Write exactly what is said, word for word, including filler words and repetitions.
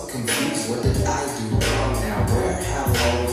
confused, what did I do wrong now? Where, how long